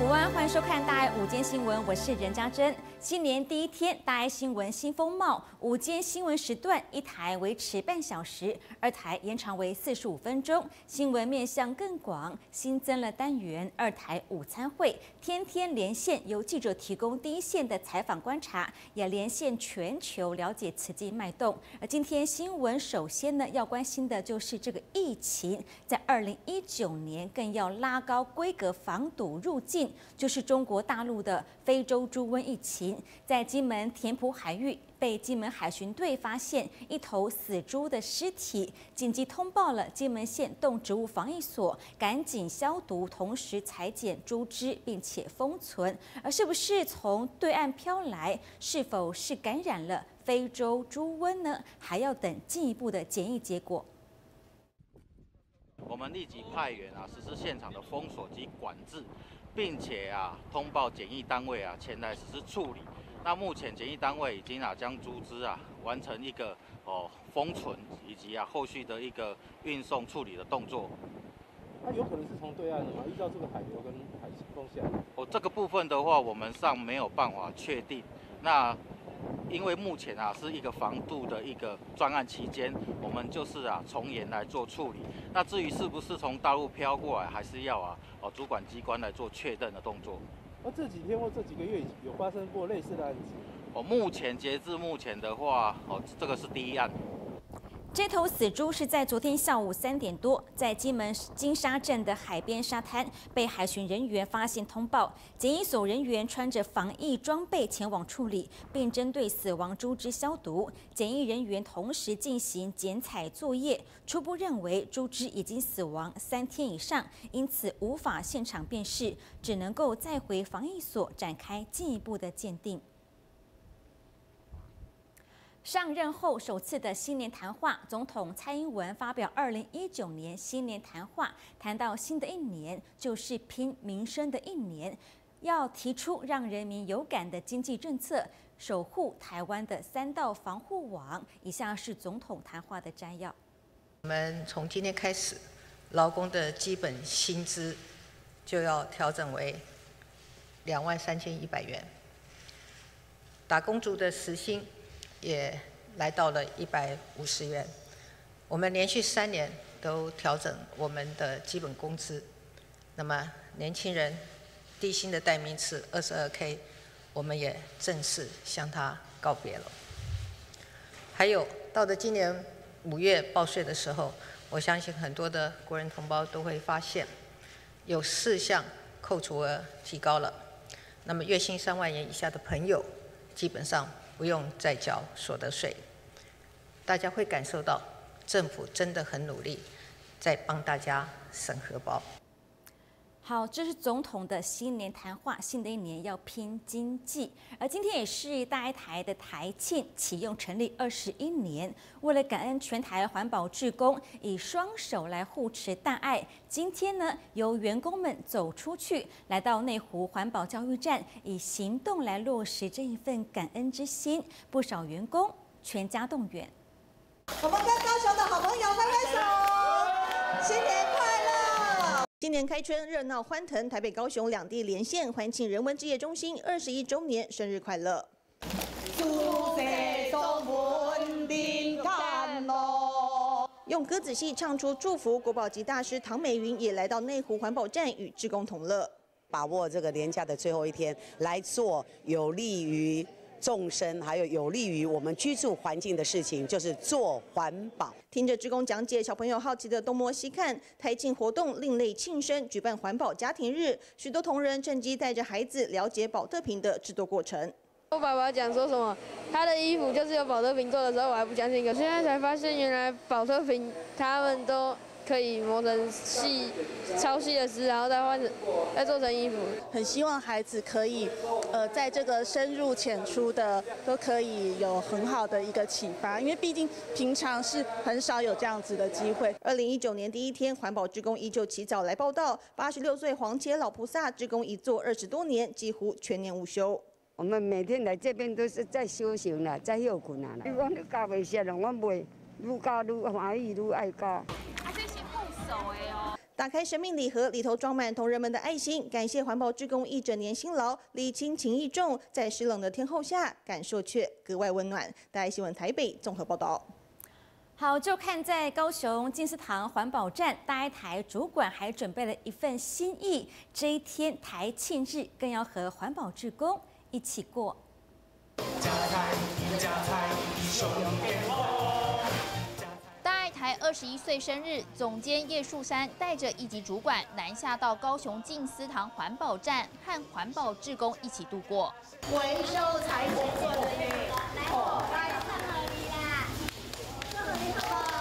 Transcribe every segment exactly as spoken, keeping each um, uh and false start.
午安，欢迎收看大爱午间新闻，我是任家珍。新年第一天，大爱新闻新风貌，午间新闻时段一台维持半小时，二台延长为四十五分钟。新闻面向更广，新增了单元二台午餐会，天天连线，由记者提供第一线的采访观察，也连线全球了解此际脉动。而今天新闻首先呢，要关心的就是这个疫情，在二零一九年更要拉高规格防堵入境。就是中国大陆的非洲猪瘟疫情，在金门田埔海域被金门海巡队发现一头死猪的尸体，紧急通报了金门县动植物防疫所，赶紧消毒，同时裁剪猪只，并且封存。而是不是从对岸飘来，是否是感染了非洲猪瘟呢？还要等进一步的检疫结果。 我们立即派员啊，实施现场的封锁及管制。并且啊，通报检疫单位啊前来实施处理。那目前检疫单位已经啊将猪只啊完成一个哦封存以及啊后续的一个运送处理的动作。 它有可能是从对岸的吗？依照这个海流跟海风向。 哦，这个部分的话，我们尚没有办法确定。那因为目前啊是一个防堵的一个专案期间，我们就是啊从严来做处理。那至于是不是从大陆飘过来，还是要啊哦主管机关来做确认的动作。 那这几天或这几个月有发生过类似的案子？ 哦，目前截至目前的话，哦这个是第一案。 这头死猪是在昨天下午三点多，在金门金沙镇的海边沙滩被海巡人员发现通报，检疫所人员穿着防疫装备前往处理，并针对死亡猪只消毒。检疫人员同时进行剪采作业，初步认为猪只已经死亡三天以上，因此无法现场辨识，只能够再回防疫所展开进一步的鉴定。上任后首次的新年谈话，总统蔡英文发表二零一九年新年谈话，谈到新的一年就是拼民生的一年，要提出让人民有感的经济政策，守护台湾的三道防护网。以下是总统谈话的摘要。 我们从今天开始，劳工的基本薪资就要调整为两万三千一百元，打工族的时薪也来到了一百五十元。我们连续三年都调整我们的基本工资。那么年轻人低薪的代名词二十二 K， 我们也正式向他告别了。还有到了今年五月报税的时候，我相信很多的国人同胞都会发现，有四项扣除额提高了。那么月薪三万元以下的朋友，基本上不用再缴所得税，大家会感受到政府真的很努力，在帮大家省荷包。 好，这是总统的新年谈话，新的一年要拼经济。而今天也是大爱台的台庆启用成立二十一年，为了感恩全台环保志工以双手来护持大爱，今天呢由员工们走出去，来到内湖环保教育站，以行动来落实这一份感恩之心。不少员工全家动员。 我们跟高雄的好朋友拍拍手，新年快乐！新年开春，热闹欢腾，台北、高雄两地连线欢庆人文之夜中心二十一周年生日快乐。用歌仔戏唱出祝福，国宝级大师唐美云也来到内湖环保站与志工同乐， 把握这个连假的最后一天来做有利于众生，还有有利于我们居住环境的事情，就是做环保。 听着志工讲解，小朋友好奇的东摸西看。台庆活动另类庆生，举办环保家庭日，许多同仁趁机带着孩子了解保特瓶的制作过程。 我爸爸讲说什么，他的衣服就是由保特瓶做的时候，我还不相信，可现在才发现，原来保特瓶他们都可以磨成细、超细的丝，然后再换成再做成衣服。 很希望孩子可以，呃，在这个深入浅出的都可以有很好的一个启发，因为毕竟平常是很少有这样子的机会。 二零一九年第一天，环保志工依旧起早来报道。八十六岁黄街老菩萨志工一做二十多年，几乎全年无休。 我们每天来这边都是在修行啦，在休困啊啦。你讲你教袂熟，我袂愈教愈欢喜，愈爱教。 啊，这是护手的哦。 打开生命礼盒，里头装满同仁们的爱心，感谢环保志工一整年辛劳，礼轻情意重，在湿冷的天候下，感受却格外温暖。大爱新闻台北综合报道。 好，就看在高雄金丝堂环保站，大爱台主管还准备了一份心意，这一天台庆日更要和环保志工一起过。 大爱台二十一岁生日，总监叶树山带着一级主管南下到高雄静思堂环保站，和环保志工一起度过。 回收材质做的耶，哦，来看合理啦，这合理好不好？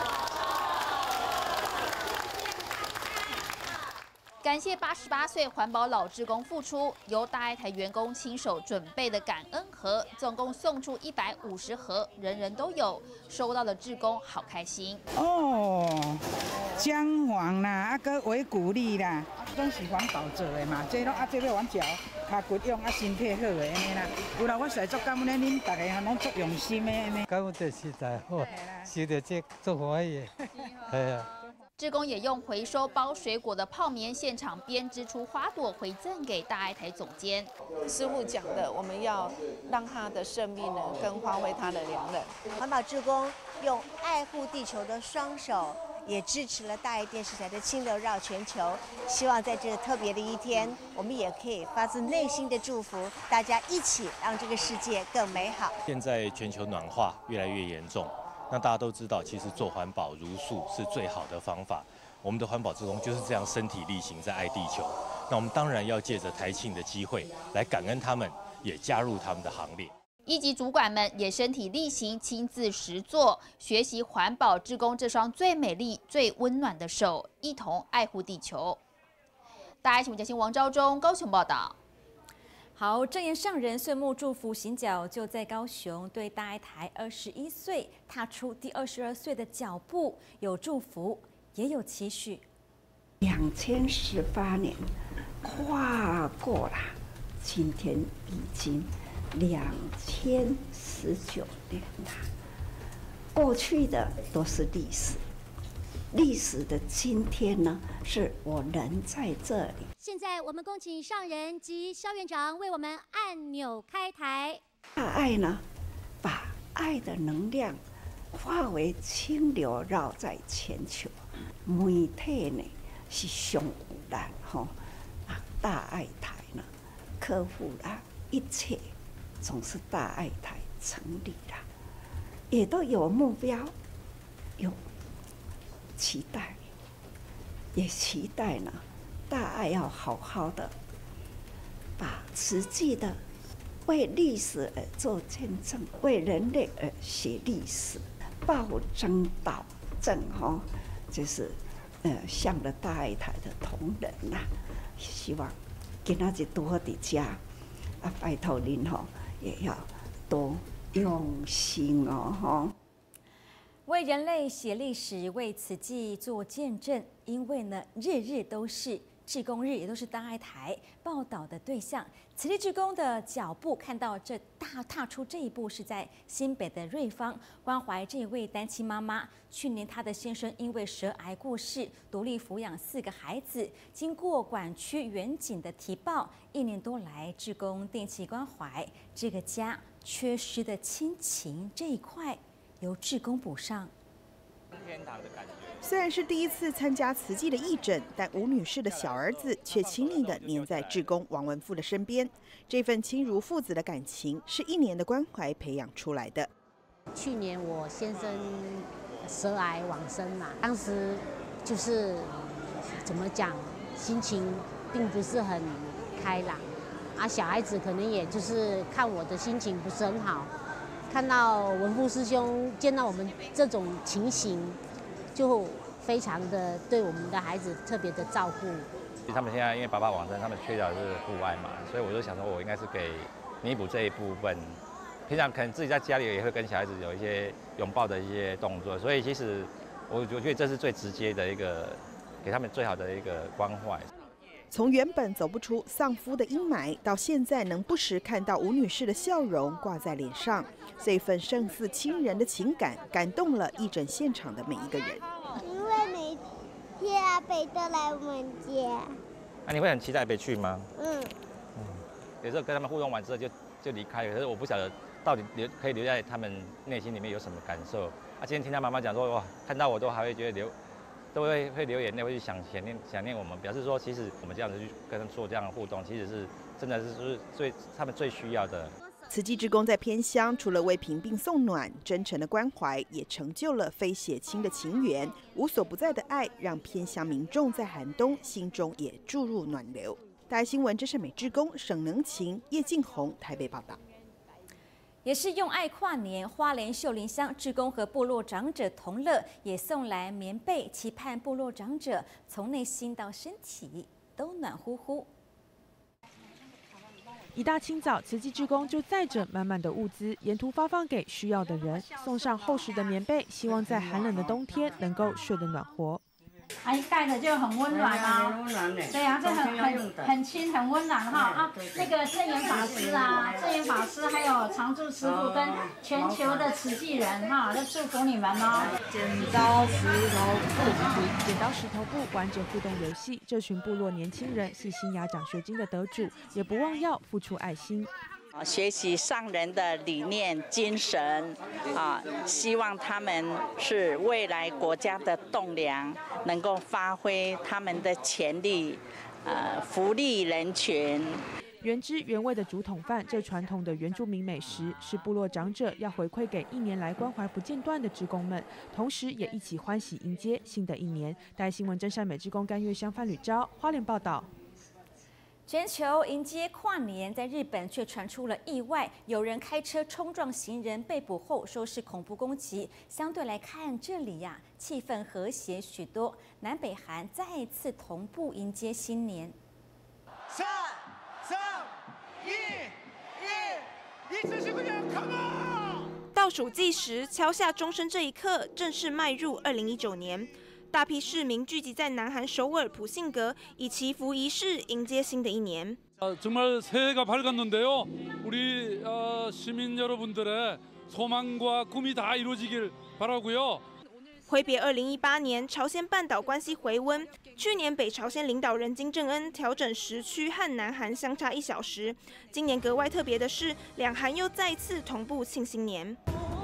感谢八十八岁环保老志工付出，由大爱台员工亲手准备的感恩盒，总共送出一百五十盒，人人都有。收到的志工好开心哦，姜黄啦，啊个维骨力啦，拢是环保做的嘛，这拢啊这要阮食，脚骨用啊身体好的安尼啦。有啦，我实在足感恩恁大家拢足用心的安尼。 感恩着实在好，收到这足欢喜的，系啊。 志工也用回收包水果的泡棉现场编织出花朵回赠给大爱台总监。 师傅讲的，我们要让他的生命呢更发挥他的良能。 环保志工用爱护地球的双手，也支持了大爱电视台的清流绕全球。希望在这个特别的一天，我们也可以发自内心的祝福大家，一起让这个世界更美好。 现在全球暖化越来越严重。那大家都知道，其实做环保如素是最好的方法。我们的环保志工就是这样身体力行在爱地球。那我们当然要借着台庆的机会来感恩他们，也加入他们的行列。 一级主管们也身体力行，亲自实作，学习环保志工这双最美丽、最温暖的手，一同爱护地球。大爱新闻嘉欣王昭忠高雄报道。 好，正言上人岁末祝福行脚就在高雄，对大爱台二十一岁踏出第二十二岁的脚步，有祝福，也有期许。 两千十八年跨过了，今天已经两千十九年了。过去的都是历史，历史的今天呢，是我人在这里。 现在我们恭请上人及肖院长为我们按钮开台。 大爱呢，把爱的能量化为清流，绕在全球。媒体呢是上有力吼，啊，大爱台呢克服了一切，总是大爱台成立了，也都有目标，有期待，也期待呢。大爱要好好的把实际的为历史而做见证，为人类而写历史，报真导正哈，就是呃向了大爱台的同仁呐、啊，希望今仔日多伫遮啊，拜托您吼也要多用心哦吼。 为人类写历史，为此际做见证，因为呢，日日都是。志工日也都是大爱台报道的对象。慈济志工的脚步，看到这大踏出这一步，是在新北的瑞芳关怀这一位单亲妈妈。去年她的先生因为舌癌过世，独立抚养四个孩子。经过管区远景的提报，一年多来，志工定期关怀这个家缺失的亲情这一块，由志工补上。 天堂的感觉。 虽然是第一次参加慈济的义诊，但吴女士的小儿子却亲密地黏在志工王文富的身边。这份亲如父子的感情，是一年的关怀培养出来的。 去年我先生舌癌往生嘛，当时就是怎么讲，心情并不是很开朗啊。小孩子可能也就是看我的心情不是很好。看到文富师兄见到我们这种情形，就非常的对我们的孩子特别的照顾。 他们现在因为爸爸往生，他们缺少的是父爱嘛，所以我就想说，我应该是给弥补这一部分。平常可能自己在家里也会跟小孩子有一些拥抱的一些动作，所以其实我我觉得这是最直接的一个给他们最好的一个关怀。 从原本走不出丧夫的阴霾，到现在能不时看到吴女士的笑容挂在脸上，这份胜似亲人的情感，感动了义诊现场的每一个人。 因为每天阿北都来我们家。 啊，你会很期待阿北去吗？ 嗯。 嗯。有时候跟他们互动完之后就就离开了，可是我不晓得到底留可以留在他们内心里面有什么感受。啊，今天听他妈妈讲说，哇，看到我都还会觉得流，都会会流眼泪，会去想想念想念我们，表示说其实我们这样子去跟他们做这样的互动，其实是真的是最他们最需要的。 慈济志工在偏乡，除了为贫病送暖，真诚的关怀，也成就了非血亲的情缘，无所不在的爱，让偏乡民众在寒冬心中也注入暖流。大爱新闻郑胜美志工沈能晴、叶静红台北报道。 也是用爱跨年，花莲秀林乡志工和部落长者同乐，也送来棉被，期盼部落长者从内心到身体都暖乎乎。 一大清早，慈济志工就载着满满的物资，沿途发放给需要的人，送上厚实的棉被，希望在寒冷的冬天能够睡得暖和。 哎，盖的就很温暖啊，对啊，这很很很轻很温暖哈啊。那个正言法师啊，正言法师还有常住师傅跟全球的慈济人哈，都祝福你们哦。 剪刀石头布，剪刀石头布玩着互动游戏，这群部落年轻人是新雅奖学金的得主，也不忘要付出爱心。 学习上人的理念精神啊，希望他们是未来国家的栋梁，能够发挥他们的潜力，呃，福利人群。 原汁原味的竹筒饭，这传统的原住民美食，是部落长者要回馈给一年来关怀不间断的志工们，同时也一起欢喜迎接新的一年。大爱新闻真善美志工甘月香范吕昭花莲报道。 全球迎接跨年，在日本却传出了意外，有人开车冲撞行人被捕后，说是恐怖攻击。相对来看，这里呀、啊、气氛和谐许多，南北韩再次同步迎接新年。 三、三、一、一、一次性的 ，Come on！ 倒数计时，敲下钟声，这一刻正式迈入二零一九年。大批市民聚集在南韩首尔普信阁，以祈福仪式迎接新的一年。 정말 새해가 밝았는데요. 우리 시민 여러분들의 소망과 꿈이 다 이루어지길 바라고요. 挥别二零一八年朝鲜半岛关系回温，去年北朝鲜领导人金正恩调整时区和南韩相差一小时，今年格外特别的是，两韩又再次同步庆新年。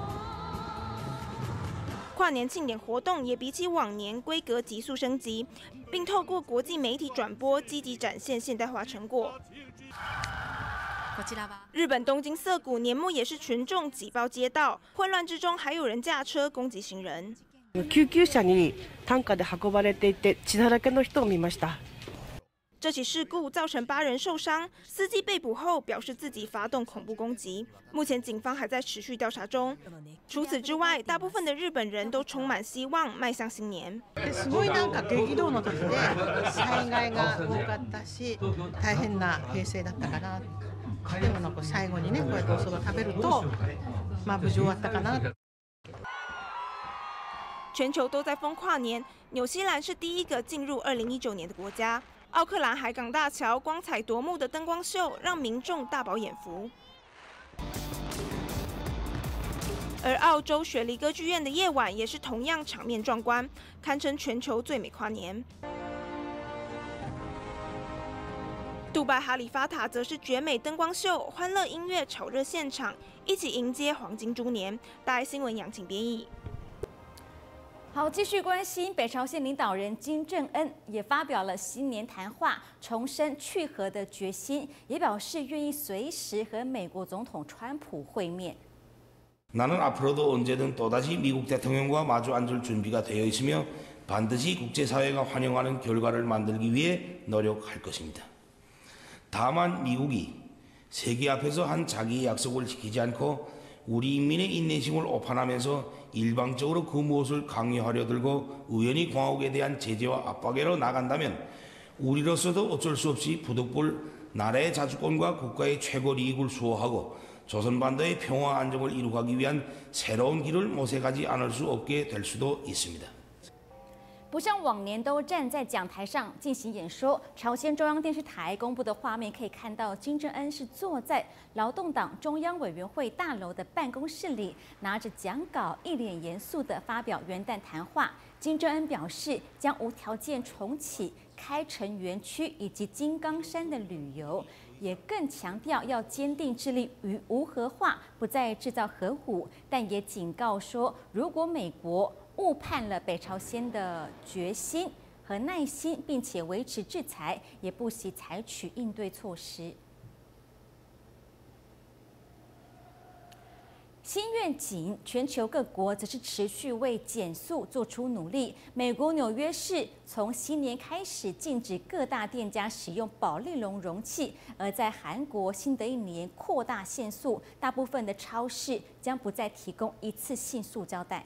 跨年庆典活动也比起往年规格急速升级，并透过国际媒体转播，积极展现现代化成果。日本东京涩谷年末也是群众挤爆街道，混乱之中还有人驾车攻击行人。 救急車に担架で運ばれていて血だらけの人を見ました。 这起事故造成八人受伤，司机被捕后表示自己发动恐怖攻击。目前警方还在持续调查中。除此之外，大部分的日本人都充满希望，迈向新年。 すごいなんか激動の時で災害が多かったし、大変な平成だったかな。でもなんか最後にね、こうやってお蕎麦食べると、まあ無事終わったかな。 全球都在疯跨年，纽西兰是第一个进入二零一九年的国家。 奥克兰海港大桥光彩夺目的灯光秀，让民众大饱眼福。而澳洲雪梨歌剧院的夜晚也是同样场面壮观，堪称全球最美跨年。杜拜哈利法塔则是绝美灯光秀、欢乐音乐炒热现场，一起迎接黄金猪年。大爱新闻杨晴编译。 好，继续关心北朝鲜领导人金正恩也发表了新年谈话，重申去核的决心，也表示愿意随时和美国总统川普会面。 나는 앞으로도 언제든 또다시 미국 대통령과 마주 앉을 준비가 되어 있으며 반드시 국제사회가 환영하는 결과를 만들기 위해 노력할 것입니다. 다만 미국이 세계 앞에서 한 자기의 약속을 지키지 않고 우리 인민의 인내심을 오판하면서 일방적으로 그 무엇을 강요하려 들고 우연히 공화국에 대한 제재와 압박으로 나간다면 우리로서도 어쩔 수 없이 부득불 나라의 자주권과 국가의 최고利益을 수호하고 조선반도의 평화 안정을 이루기 위한 새로운 길을 모색하지 않을 수 없게 될 수도 있습니다. 不像往年都站在讲台上进行演说，朝鲜中央电视台公布的画面可以看到，金正恩是坐在劳动党中央委员会大楼的办公室里，拿着讲稿，一脸严肃地发表元旦谈话。 金正恩表示，将无条件重启开城园区以及金刚山的旅游，也更强调要坚定致力于无核化，不再制造核武，但也警告说，如果美国误判了北朝鲜的决心和耐心，并且维持制裁，也不惜采取应对措施。新愿景，全球各国则是持续为减速做出努力。美国纽约市从新年开始禁止各大店家使用保丽龙容器，而在韩国新的一年扩大限塑，大部分的超市将不再提供一次性塑胶袋。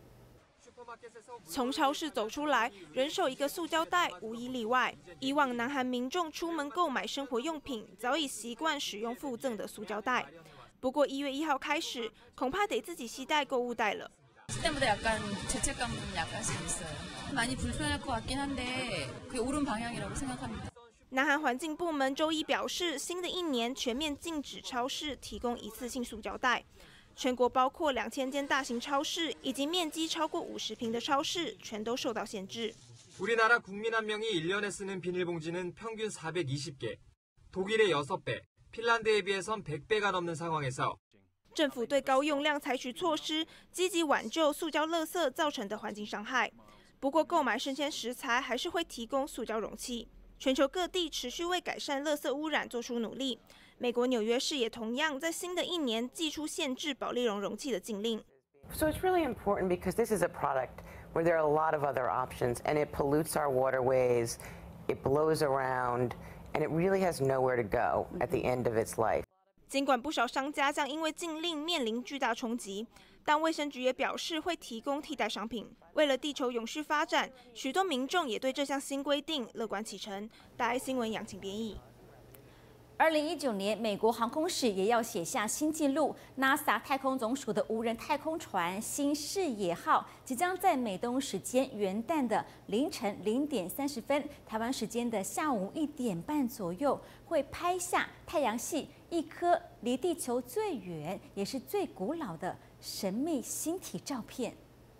从超市走出来，人手一个塑胶袋，无一例外。以往南韩民众出门购买生活用品，早已习惯使用附赠的塑胶袋。不过一月一号开始，恐怕得自己携带购物袋了。 때마다 약간 죄책감은 약간씩 있어요. 많이 불편할 것 같긴 한데 그게 옳은 방향이라고 생각합니다. 南韩环境部门周一表示，新的一年全面禁止超市提供一次性塑胶袋。全国包括两千间大型超市以及面积超过五十平的超市，全都受到限制。 우리나라 국민 한 명이 일 년에 쓰는 비닐봉지는 평균 사백이십 개, 독일의 여섯 배, 핀란드에 비해선 백 배가 넘는 상황에서 政府对高用量采取措施，积极挽救塑胶垃圾造成的环境伤害。不过，购买生鲜食材还是会提供塑胶容器。全球各地持续为改善垃圾污染做出努力。美国纽约市也同样在新的一年祭出限制保丽龙容器的禁令。 So it's really important because this is a product where there are a lot of other options, and it pollutes our waterways, it blows around, and it really has nowhere to go at the end of its life. 尽管不少商家将因为禁令面临巨大冲击，但卫生局也表示会提供替代商品。为了地球永续发展，许多民众也对这项新规定乐观其成。大爱新闻杨晴编译。 二零一九年，美国航空史也要写下新纪录。NASA 太空总署的无人太空船新视野号即将在美东时间元旦的凌晨零点三十分，台湾时间的下午一点半左右，会拍下太阳系一颗离地球最远也是最古老的神秘星体照片。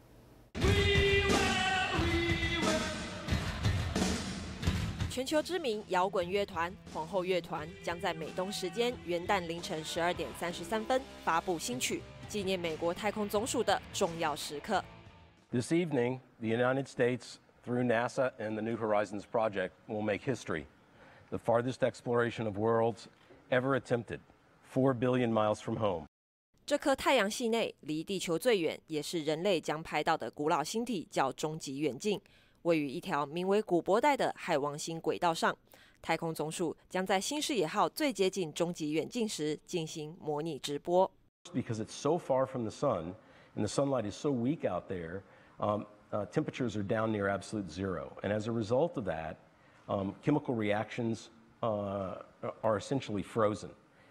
全球知名摇滚乐团皇后乐团将在美东时间元旦凌晨十二点三十三分发布新曲，纪念美国太空总署的重要时刻。 This evening, the United States, through NASA and the New Horizons project, will make history. The farthest exploration of worlds ever attempted, four billion miles from home. 这颗太阳系内离地球最远，也是人类将拍到的古老星体，叫终极远近。 位于一条名为古波带的海王星轨道上，太空总署将在新视野号最接近终极远近时进行模拟直播。 Because it's so far from the sun, and the sunlight is so weak out there, um, uh, temperatures are down near absolute zero, and as a result of that, um, chemical reactions uh, are essentially frozen.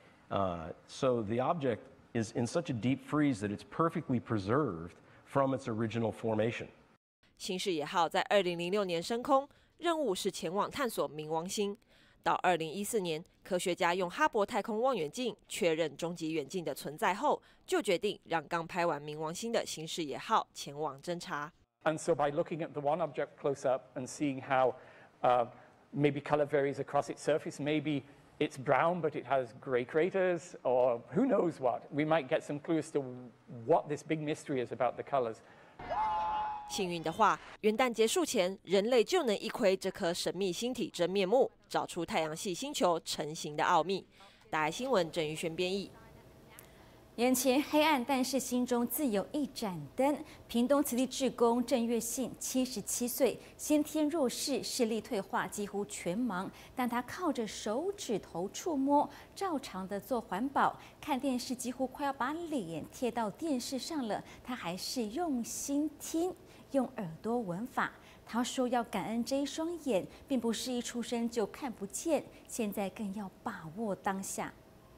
Uh, so the object is in such a deep freeze that it's perfectly preserved from its original formation. 新视野号在二零零六年升空，任务是前往探索冥王星。到二零一四年，科学家用哈勃太空望远镜确认终极远近的存在后，就决定让刚拍完冥王星的新视野号前往侦察。 And so by looking at the one object close up and seeing how uh, maybe color varies across its surface, maybe it's brown but it has gray craters, or who knows what, we might get some clues to what this big mystery is about the colors. 幸运的话，元旦结束前，人类就能一窥这颗神秘星体真面目，找出太阳系星球成型的奥秘。大爱新闻郑玉轩编译。 眼前黑暗，但是心中自有一盏灯。屏东慈济志工郑月信，七十七岁，先天弱视，视力退化，几乎全盲。但他靠着手指头触摸，照常的做环保。看电视几乎快要把脸贴到电视上了，他还是用心听，用耳朵闻法。他说要感恩这一双眼，并不是一出生就看不见，现在更要把握当下。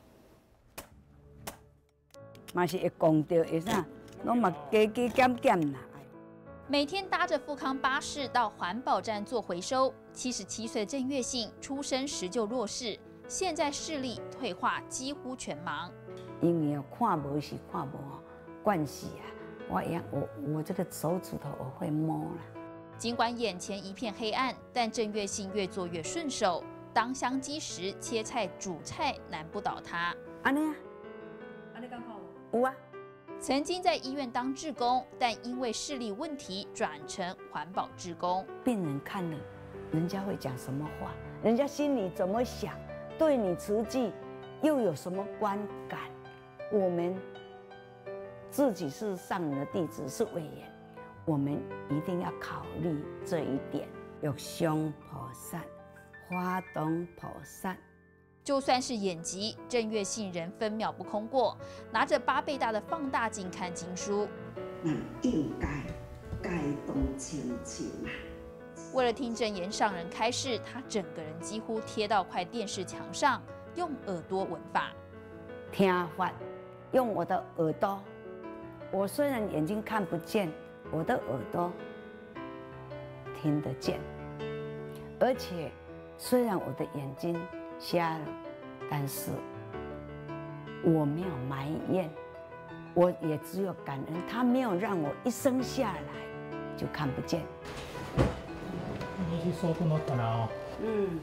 嘛是会讲到会啥，拢嘛加加减减啦。 每天搭着富康巴士到环保站做回收。七十七岁的郑月信出生时就弱视，现在视力退化，几乎全盲。 因为哦看无是看无哦，惯势啊， 我一样，我我这个手指头我会摸了。 尽管眼前一片黑暗，但郑月信越做越顺手。当香鸡时，切菜煮菜难不倒他。 安尼啊， 安尼刚好有啊。 曾经在医院当志工，但因为视力问题转成环保志工。 病人看了，人家会讲什么话？人家心里怎么想？对你慈济又有什么观感？我们自己是上人的弟子，是委员，我们一定要考虑这一点。玉香菩萨、花东菩萨。 就算是眼疾，郑月信仍分秒不空过，拿着八倍大的放大镜看经书。 那应该该动清净啊！ 为了听证严上人开示，他整个人几乎贴到块电视墙上，用耳朵闻法。 听法，用我的耳朵。我虽然眼睛看不见，我的耳朵听得见，而且虽然我的眼睛瞎了，但是我没有埋怨，我也只有感恩，他没有让我一生下来就看不见。 你是说不能干啊？ 嗯。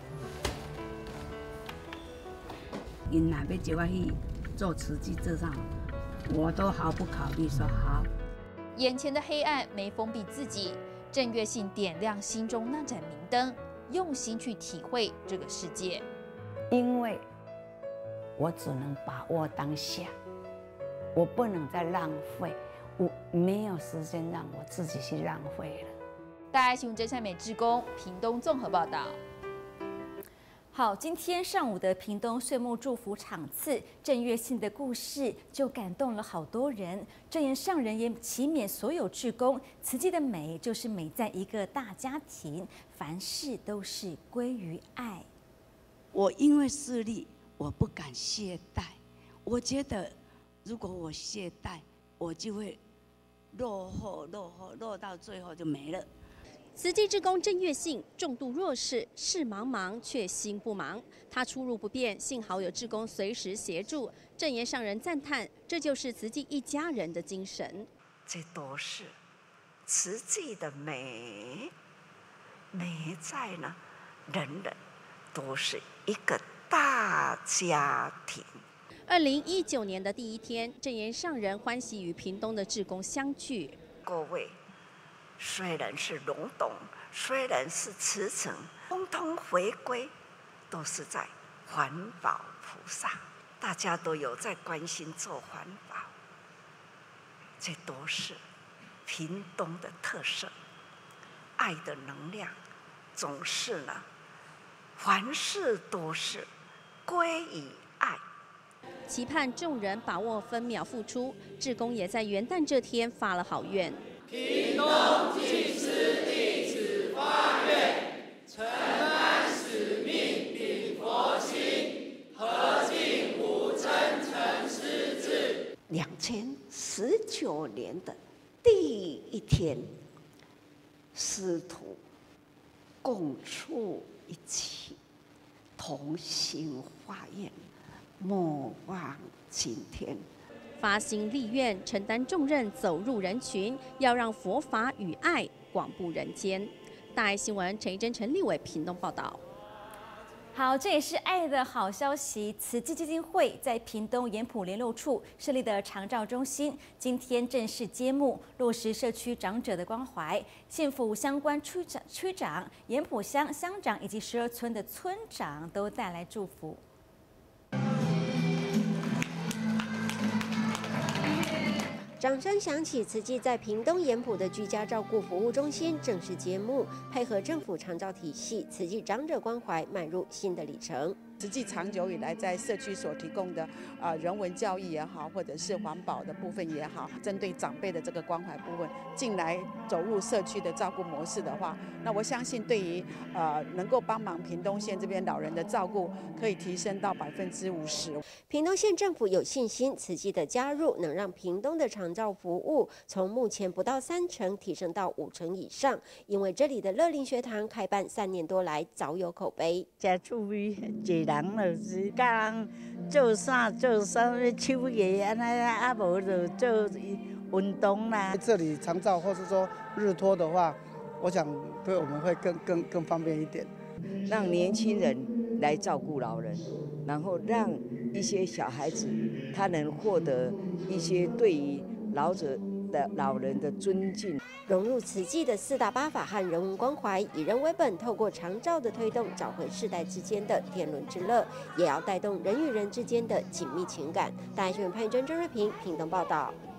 因若要叫我去做慈济这上，我都毫不考虑说好。 眼前的黑暗没封闭自己，郑月信点亮心中那盏明灯，用心去体会这个世界。 因为我只能把握当下，我不能再浪费，我没有时间让我自己去浪费了。 大爱新闻真善美志工屏东综合报道。 好，今天上午的屏东岁末祝福场次，郑月信的故事就感动了好多人。正言上人也祈勉所有志工，慈济的美就是美在一个大家庭，凡事都是归于爱。 我因为视力，我不敢懈怠。我觉得，如果我懈怠，我就会落后、落后、落到最后就没了。 慈济志工郑月信重度弱视，事忙忙却心不忙。他出入不便，幸好有志工随时协助。正言上人赞叹，这就是慈济一家人的精神。 这都是慈济的美，美在呢，人人都是一个大家庭。 二零一九年的第一天，正言上人欢喜与屏东的志工相聚。 各位。虽然是龙洞，虽然是慈诚，通通回归，都是在环保菩萨，大家都有在关心做环保，这都是屏东的特色。爱的能量总是呢，凡事都是归于爱。 期盼众人把握分秒付出，志工也在元旦这天发了好愿。 屏东济世弟子发愿，承担使命秉佛心，合尽五真诚师志。 两千十九年的第一天，师徒共处一起，同心发愿，莫忘今天。 发心立愿，承担重任，走入人群，要让佛法与爱广布人间。大爱新闻陈怡贞、陈立伟屏东报道。 好，这也是爱的好消息。慈济基金会在屏东盐埔联络处设立的长照中心，今天正式揭幕，落实社区长者的关怀。县府相关区长、区长、盐埔乡乡长以及十二村的村长都带来祝福。 掌声响起，慈济在屏东盐埔的居家照顾服务中心正式揭幕，配合政府长照体系，慈济长者关怀迈入新的里程。 慈济长久以来在社区所提供的啊、呃、人文教育也好，或者是环保的部分也好，针对长辈的这个关怀部分，进来走入社区的照顾模式的话，那我相信对于呃能够帮忙屏东县这边老人的照顾，可以提升到百分之五十。 屏东县政府有信心，慈济的加入能让屏东的长照服务从目前不到三成提升到五成以上，因为这里的乐龄学堂开办三年多来早有口碑。 真趣味，一人就是教人做啥做啥，手艺安尼啊，无就做运动啦。 这里长照或是说日托的话，我想对我们会更更更方便一点， 让年轻人来照顾老人，然后让一些小孩子他能获得一些对于老者的老人的尊敬。 融入慈济的四大八法和人文关怀，以人为本，透过长照的推动，找回世代之间的天伦之乐，也要带动人与人之间的紧密情感。大爱新闻潘玉珍、郑瑞平屏东报道。